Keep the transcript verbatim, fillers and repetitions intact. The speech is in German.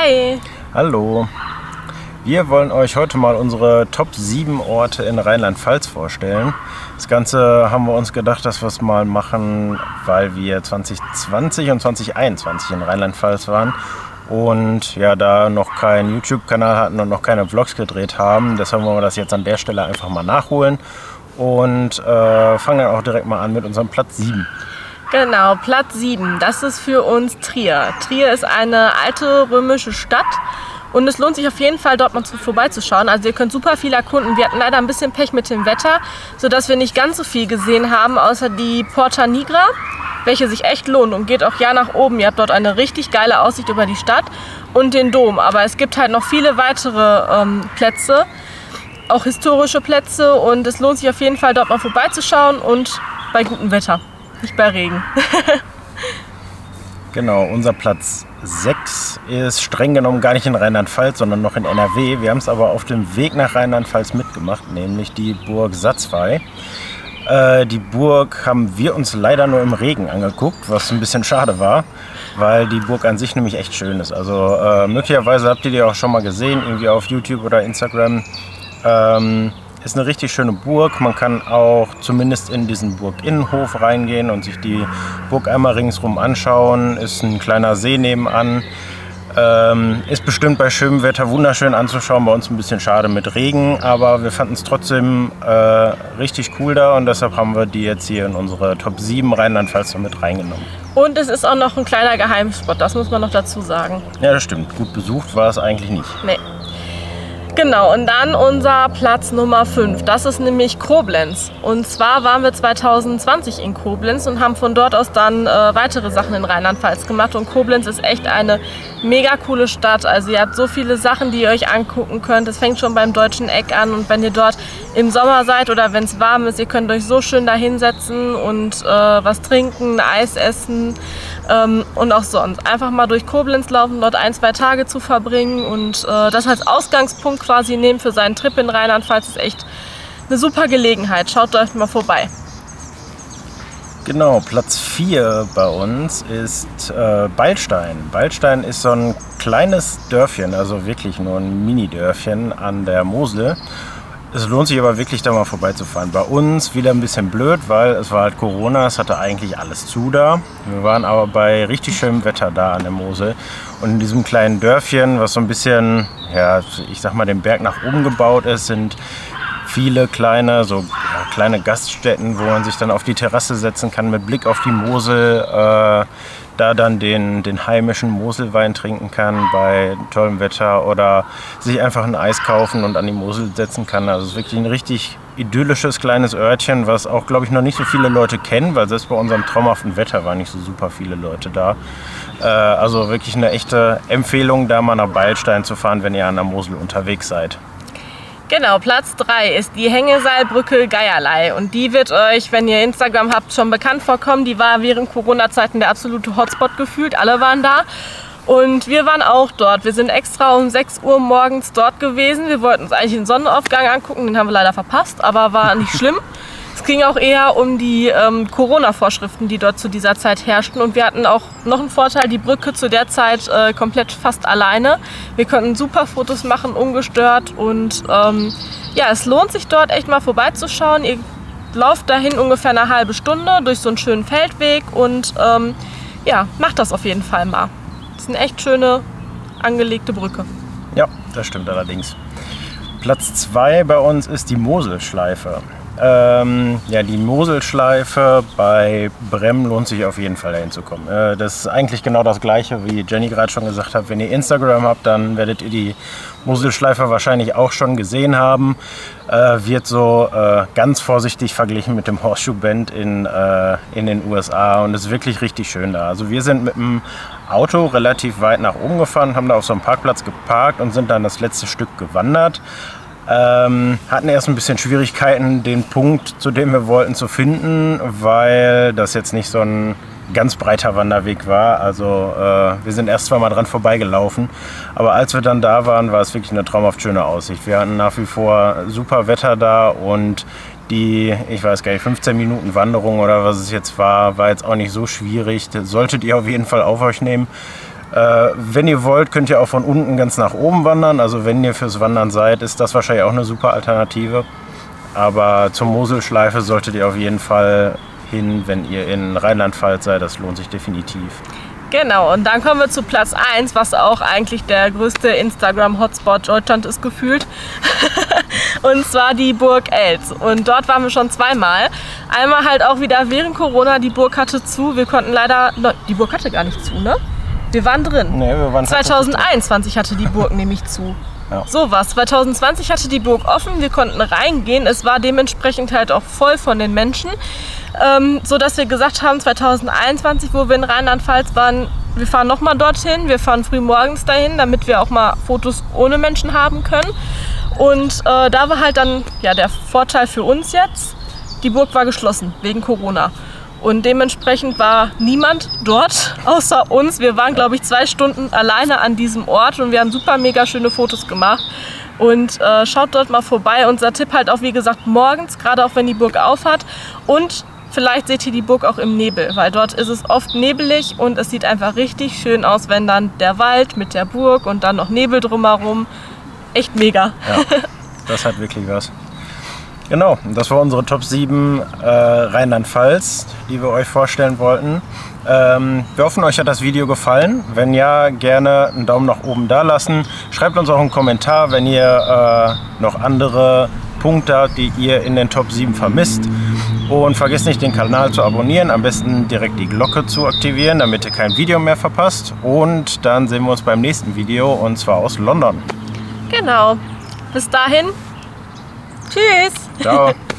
Hi! Hallo! Wir wollen euch heute mal unsere Top sieben Orte in Rheinland-Pfalz vorstellen. Das Ganze haben wir uns gedacht, dass wir es mal machen, weil wir zwanzig zwanzig und zwanzig einundzwanzig in Rheinland-Pfalz waren und ja, da noch keinen YouTube-Kanal hatten und noch keine Vlogs gedreht haben. Deshalb wollen wir das jetzt an der Stelle einfach mal nachholen und äh, fangen dann auch direkt mal an mit unserem Platz sieben. Genau, Platz sieben, das ist für uns Trier. Trier ist eine alte römische Stadt. Und es lohnt sich auf jeden Fall, dort mal vorbeizuschauen. Also ihr könnt super viel erkunden. Wir hatten leider ein bisschen Pech mit dem Wetter, sodass wir nicht ganz so viel gesehen haben, außer die Porta Nigra, welche sich echt lohnt und geht auch ja nach oben. Ihr habt dort eine richtig geile Aussicht über die Stadt und den Dom. Aber es gibt halt noch viele weitere ähm, Plätze, auch historische Plätze. Und es lohnt sich auf jeden Fall, dort mal vorbeizuschauen und bei gutem Wetter, nicht bei Regen. Genau, unser Platz sechs ist streng genommen gar nicht in Rheinland-Pfalz, sondern noch in N R W. Wir haben es aber auf dem Weg nach Rheinland-Pfalz mitgemacht, nämlich die Burg Satzwey. Äh, die Burg haben wir uns leider nur im Regen angeguckt, was ein bisschen schade war, weil die Burg an sich nämlich echt schön ist. Also äh, möglicherweise habt ihr die auch schon mal gesehen, irgendwie auf YouTube oder Instagram. Ähm, Ist eine richtig schöne Burg. Man kann auch zumindest in diesen Burginnenhof reingehen und sich die Burg einmal ringsrum anschauen. Ist ein kleiner See nebenan. Ähm, ist bestimmt bei schönem Wetter wunderschön anzuschauen. Bei uns ein bisschen schade mit Regen, aber wir fanden es trotzdem äh, richtig cool da und deshalb haben wir die jetzt hier in unsere Top sieben Rheinland-Pfalz mit reingenommen. Und es ist auch noch ein kleiner Geheimspot, das muss man noch dazu sagen. Ja, das stimmt. Gut besucht war es eigentlich nicht. Nee. Genau, und dann unser Platz Nummer fünf, das ist nämlich Koblenz. Und zwar waren wir zwanzig zwanzig in Koblenz und haben von dort aus dann äh, weitere Sachen in Rheinland-Pfalz gemacht. Und Koblenz ist echt eine mega coole Stadt. Also ihr habt so viele Sachen, die ihr euch angucken könnt. Es fängt schon beim Deutschen Eck an und wenn ihr dort im Sommer seid oder wenn es warm ist, ihr könnt euch so schön da hinsetzen und äh, was trinken, Eis essen ähm, und auch sonst. Einfach mal durch Koblenz laufen, dort ein, zwei Tage zu verbringen und äh, das als Ausgangspunkt quasi nehmen für seinen Trip in Rheinland-Pfalz ist echt eine super Gelegenheit. Schaut euch mal vorbei. Genau, Platz vier bei uns ist äh, Beilstein. Beilstein ist so ein kleines Dörfchen, also wirklich nur ein Mini-Dörfchen an der Mosel. Es lohnt sich aber wirklich da mal vorbeizufahren. Bei uns wieder ein bisschen blöd, weil es war halt Corona, es hatte eigentlich alles zu da. Wir waren aber bei richtig schönem Wetter da an der Mosel. Und in diesem kleinen Dörfchen, was so ein bisschen, ja, ich sag mal, den Berg nach oben gebaut ist, sind viele kleine, so ja, kleine Gaststätten, wo man sich dann auf die Terrasse setzen kann mit Blick auf die Mosel, äh, da dann den, den heimischen Moselwein trinken kann bei tollem Wetter oder sich einfach ein Eis kaufen und an die Mosel setzen kann. Also es ist wirklich ein richtig idyllisches kleines Örtchen, was auch, glaube ich, noch nicht so viele Leute kennen, weil selbst bei unserem traumhaften Wetter waren nicht so super viele Leute da. Äh, also wirklich eine echte Empfehlung, da mal nach Beilstein zu fahren, wenn ihr an der Mosel unterwegs seid. Genau, Platz drei ist die Hängeseilbrücke Geierlei und die wird euch, wenn ihr Instagram habt, schon bekannt vorkommen. Die war während Corona-Zeiten der absolute Hotspot gefühlt, alle waren da und wir waren auch dort. Wir sind extra um sechs Uhr morgens dort gewesen. Wir wollten uns eigentlich den Sonnenaufgang angucken, den haben wir leider verpasst, aber war nicht schlimm. Es ging auch eher um die ähm, Corona-Vorschriften, die dort zu dieser Zeit herrschten. Und wir hatten auch noch einen Vorteil, die Brücke zu der Zeit äh, komplett fast alleine. Wir konnten super Fotos machen, ungestört. Und ähm, ja, es lohnt sich dort echt mal vorbeizuschauen. Ihr lauft dahin ungefähr eine halbe Stunde durch so einen schönen Feldweg. Und ähm, ja, macht das auf jeden Fall mal. Das ist eine echt schöne, angelegte Brücke. Ja, das stimmt allerdings. Platz zwei bei uns ist die Moselschleife. Ähm, ja, die Moselschleife bei Brem lohnt sich auf jeden Fall dahin zu kommen. Äh, das ist eigentlich genau das gleiche, wie Jenny gerade schon gesagt hat. Wenn ihr Instagram habt, dann werdet ihr die Moselschleife wahrscheinlich auch schon gesehen haben. Äh, wird so äh, ganz vorsichtig verglichen mit dem Horseshoe Bend in, äh, in den U S A und ist wirklich richtig schön da. Also wir sind mit dem Auto relativ weit nach oben gefahren, haben da auf so einem Parkplatz geparkt und sind dann das letzte Stück gewandert. Ähm, hatten erst ein bisschen Schwierigkeiten, den Punkt, zu dem wir wollten, zu finden, weil das jetzt nicht so ein ganz breiter Wanderweg war. Also äh, wir sind erst zweimal dran vorbeigelaufen. Aber als wir dann da waren, war es wirklich eine traumhaft schöne Aussicht. Wir hatten nach wie vor super Wetter da und die, ich weiß gar nicht, fünfzehn Minuten Wanderung oder was es jetzt war, war jetzt auch nicht so schwierig. Das solltet ihr auf jeden Fall auf euch nehmen. Äh, wenn ihr wollt, könnt ihr auch von unten ganz nach oben wandern. Also wenn ihr fürs Wandern seid, ist das wahrscheinlich auch eine super Alternative. Aber zur Moselschleife solltet ihr auf jeden Fall hin, wenn ihr in Rheinland-Pfalz seid. Das lohnt sich definitiv. Genau, und dann kommen wir zu Platz eins, was auch eigentlich der größte Instagram-Hotspot Deutschland ist gefühlt. Und zwar die Burg Eltz. Und dort waren wir schon zweimal. Einmal halt auch wieder während Corona, die Burg hatte zu. Wir konnten leider, die Burg hatte gar nicht zu, ne? Wir waren drin. Nee, wir waren zwanzig einundzwanzig hatte die Burg nämlich zu. Ja. So was. zwanzig zwanzig hatte die Burg offen, wir konnten reingehen. Es war dementsprechend halt auch voll von den Menschen. Ähm, so dass wir gesagt haben, zwanzig einundzwanzig, wo wir in Rheinland-Pfalz waren, wir fahren nochmal dorthin. Wir fahren früh morgens dahin, damit wir auch mal Fotos ohne Menschen haben können. Und äh, da war halt dann ja, der Vorteil für uns jetzt, die Burg war geschlossen wegen Corona. Und dementsprechend war niemand dort außer uns. Wir waren, glaube ich, zwei Stunden alleine an diesem Ort und wir haben super mega schöne Fotos gemacht. Und äh, schaut dort mal vorbei. Unser Tipp halt auch, wie gesagt, morgens, gerade auch wenn die Burg auf hat. Und vielleicht seht ihr die Burg auch im Nebel, weil dort ist es oft nebelig und es sieht einfach richtig schön aus, wenn dann der Wald mit der Burg und dann noch Nebel drumherum. Echt mega. Ja, das hat wirklich was. Genau, das war unsere Top sieben äh, Rheinland-Pfalz, die wir euch vorstellen wollten. Ähm, wir hoffen, euch hat das Video gefallen. Wenn ja, gerne einen Daumen nach oben da lassen. Schreibt uns auch einen Kommentar, wenn ihr äh, noch andere Punkte habt, die ihr in den Top sieben vermisst. Und vergesst nicht, den Kanal zu abonnieren. Am besten direkt die Glocke zu aktivieren, damit ihr kein Video mehr verpasst. Und dann sehen wir uns beim nächsten Video, und zwar aus London. Genau. Bis dahin. Tschüss. Ciao.